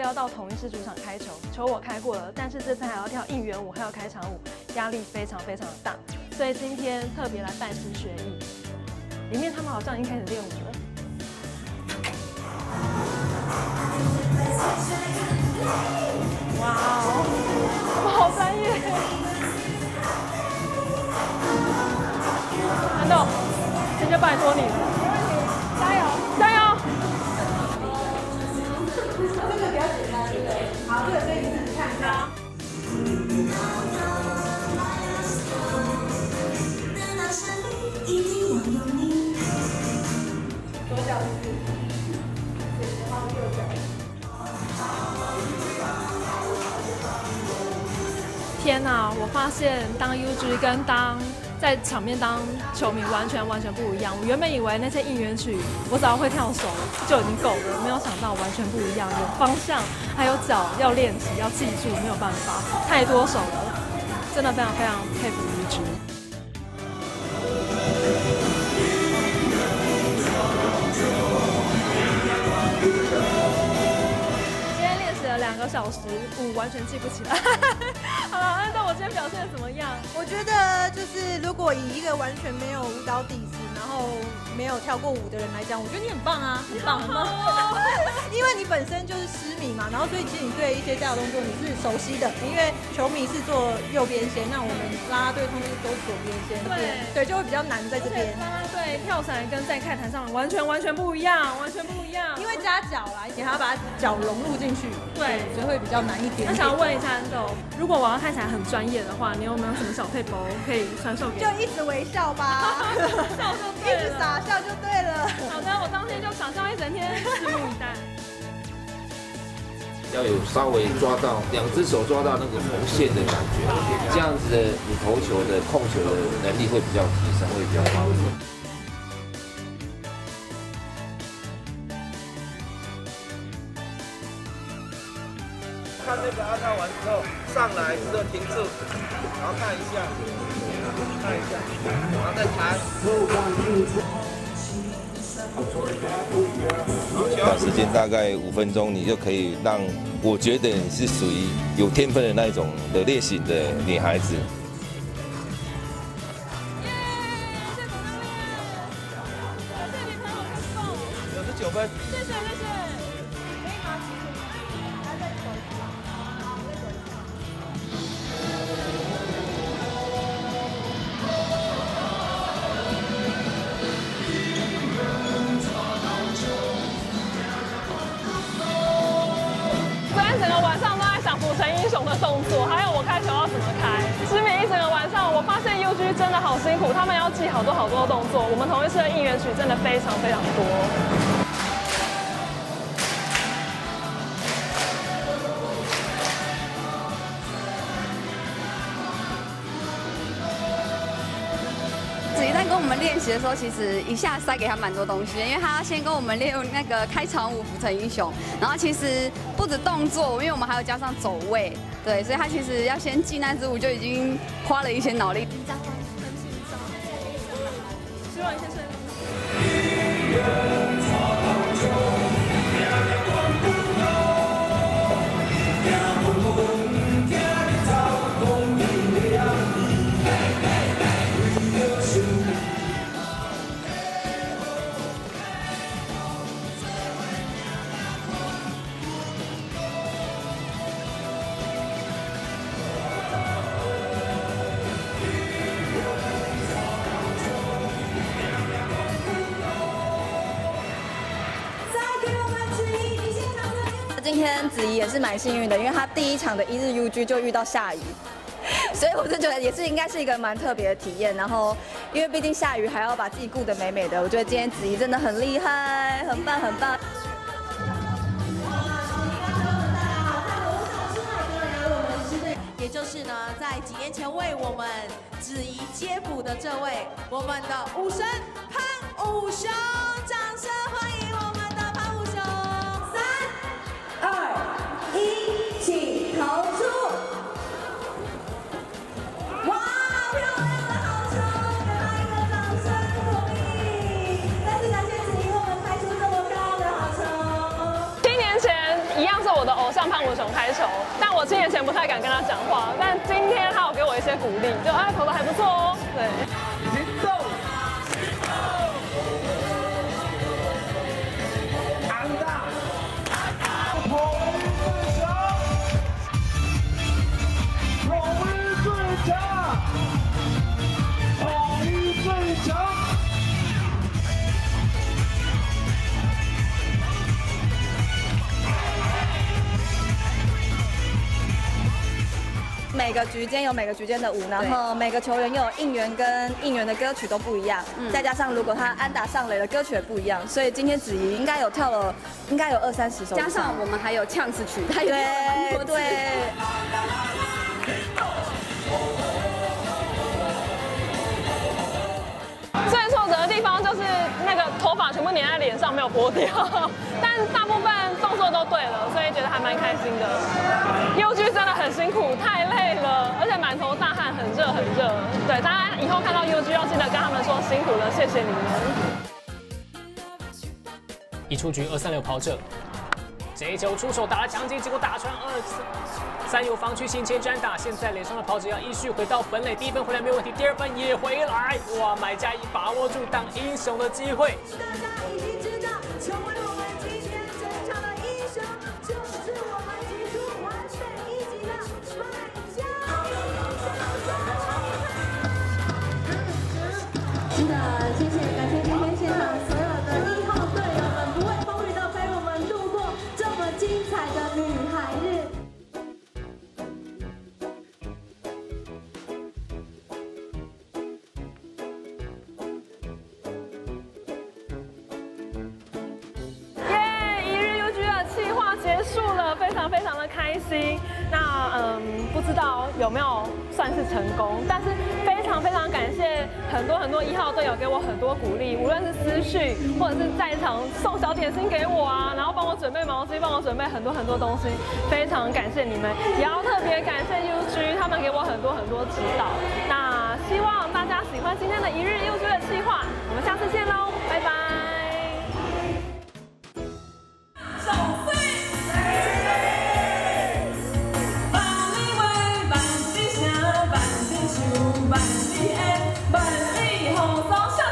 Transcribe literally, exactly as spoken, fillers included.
要到同一市主场开球，球我开过了，但是这次还要跳应援舞，还有开场舞，压力非常非常的大，所以今天特别来拜师学艺。里面他们好像已经开始练舞了。哇哦，他们好专业！安豆，今天就拜托你了，加油，加油！ 这个比较简单，对不对？好，这个可以自己看一下。左脚是，然后右脚。 天哪！我发现当 U G 跟当在场面当球迷完全完全不一样。我原本以为那些应援曲我只要会跳手就已经够了，没有想到完全不一样，有方向还有脚要练习，要记住，没有办法，太多手了，真的非常非常佩服 U G。今天练习了两个小时，舞完全记不起来。好了，安豆，我今天表现得怎么样？ 我觉得就是如果以一个完全没有舞蹈底子，然后没有跳过舞的人来讲，我觉得你很棒啊，很棒，很棒。因为你本身就是狮迷嘛，然后所以其实你对一些跳动作你是熟悉的，因为球迷是做右边线，那我们啦啦队通常都是左边线， 对对，就会比较难在这边。 啦啦队跳伞跟在看台上完全完全不一样，完全不一样。 因为加脚啦，你还要把脚融入进去， 对， 所以会比较难一点。 那想要问一下安豆，如果我要看起来很专业的话，你有没有什么小配博可以传授给我？ 就一直微笑吧， 笑就对了， 一直傻笑就对了。 好的，我当天就傻笑一整天，拭目以待。 要有稍微抓到两只手抓到那个红线的感觉，这样子的你投球的控球的能力会比较提升，会比较好。 看那个阿套完之后，上来之后停住，然后看一下，看一下，然后再弹。 短时间大概五分钟，你就可以让我觉得你是属于有天分的那种的类型的女孩子。 九十九分。 谢谢谢谢。整个晚上都在想府城英雄的动作，还有我开球要怎么开。失眠一整个晚上，我发现 U G 真的好辛苦，他们要记好多好多的动作。我们同一次的应援曲真的非常非常多。 子怡在跟我们练习的时候，其实一下塞给他蛮多东西，因为他要先跟我们练那个开场舞《府城英雄》，然后其实不止动作，因为我们还要加上走位，对，所以他其实要先记那支舞就已经花了一些脑力。紧张吗？很紧张。 希望一切顺利。 今天子怡也是蛮幸运的，因为她第一场的一日 U G 就遇到下雨，所以我就觉得也是应该是一个蛮特别的体验。然后，因为毕竟下雨还要把自己顾得美美的，我觉得今天子怡真的很厉害，很棒很棒。 也就是呢，在几年前为我们子怡接补的这位，我们的武神潘武雄，掌声欢迎我们的潘武雄！三、二、一，请投出！哇，漂亮的好球，给他一个掌声鼓励！再次感谢子怡为我们拍出这么高的好球。 七年前一样是我的偶像七年前不太敢跟他讲话，但今天他有给我一些鼓励，就哎投的还不错哦。对。 行动。安大。统一最强。统一最强。统一最强。 每个局间有每个局间的舞，然后每个球员又有应援跟应援的歌曲都不一样，嗯、再加上如果他安打上垒的歌曲也不一样，所以今天子怡应该有跳了，应该有二三十首。 加上我们还有呛死曲，他也对对。 最挫折的地方就是那个头发全部粘在脸上没有拨掉，但大部分动作都对了，所以觉得还蛮开心的。U G 真的很辛苦，太累了，而且满头大汗，很热很热。对，大家以后看到 U G 要记得跟他们说辛苦了，谢谢你们。 一出局二三六跑者，这一球出手打了强击，结果打穿二次。 三有防区先前沾打，现在脸上的跑者要依序回到本垒，第一分回来没有问题，第二分也回来，哇！买家已把握住当英雄的机会。 大家已经知道，成为我们今天这场的英雄，就是我们提出完美一击的买家。是的，谢谢，感谢今天现场所有的一号队友们，不畏风雨的陪我们度过这么精彩的女孩日。 非常非常的开心，那嗯，不知道有没有算是成功，但是非常非常感谢很多很多一号队友给我很多鼓励，无论是私讯或者是在场送小点心给我啊，然后帮我准备毛巾，帮我准备很多很多东西，非常感谢你们，也要特别感谢 U G， 他们给我很多很多指导。那希望大家喜欢今天的一日 U G 的企划，我们下次见喽，拜拜。 万里的，万里好高尚。